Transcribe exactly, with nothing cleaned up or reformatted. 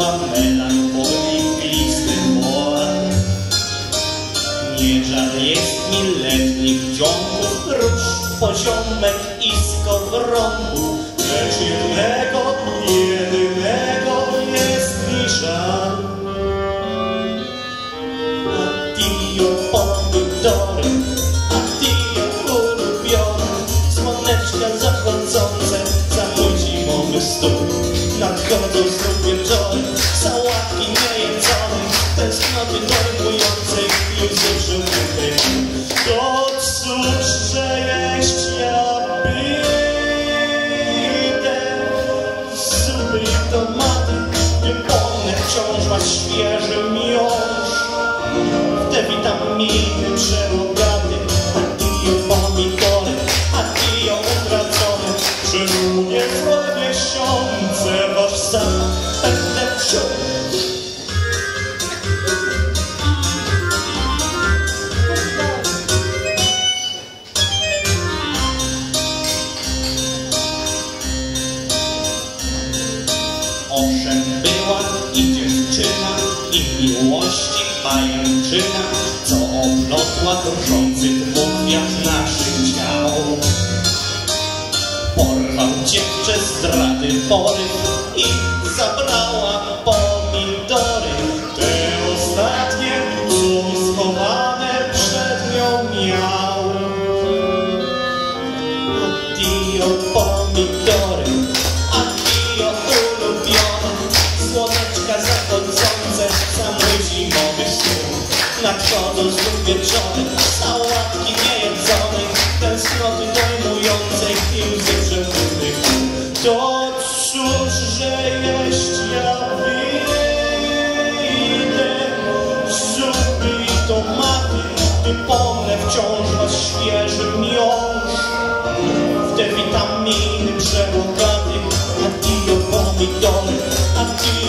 Chyba melancholii glisty młot. Nie żal jest mi letnich ciągów, róż, poziomek i skowronków, lecz jednego, jedynego jest mi żal. Addio pomidory, addio ulubione, słoneczka zachodzące za mój zimowy stół. Nadchodzą znów wieczory, sałatki niejedzone, tęsknoty dojmującej łzy żółtej. To cóż, że jeść ja idę, zupy i tomaty, wypomnę wciąż was świeży miąższ. W te witaminy przerogaty, addio pomidory, addio utracone, czemu nie złe miesiące wasz sam będę wziął. Owszem, była i dziewczyna, i miłości pajęczyna, co oplotła drżący dwóch wiatr naszych ciał. Porwał dziewczę zdrady poryw i zabrała pomidory, te ostatnie, co schowane przed nią miał. Addio pomidory, addio ulubione, słoneczka zachodzące za mój zimowy stół. Nadchodzą znów wieczory, sałatki niejedzone, tęsknoty dojmującej i łzy przełudnych. To cóż, że jeść ja idę, zupy i tomaty, wypomnę wciąż was świeży miąższ. W te witaminy przerogaty, addio pomidory, addio